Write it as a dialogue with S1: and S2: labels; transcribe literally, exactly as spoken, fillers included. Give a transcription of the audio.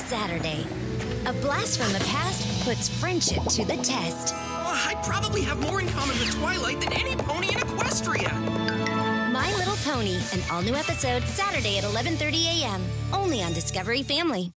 S1: Saturday. A blast from the past puts friendship to the test.
S2: Oh, I probably have more in common with Twilight than any pony in Equestria.
S1: My Little Pony, an all-new episode Saturday at eleven thirty a m Only on Discovery Family.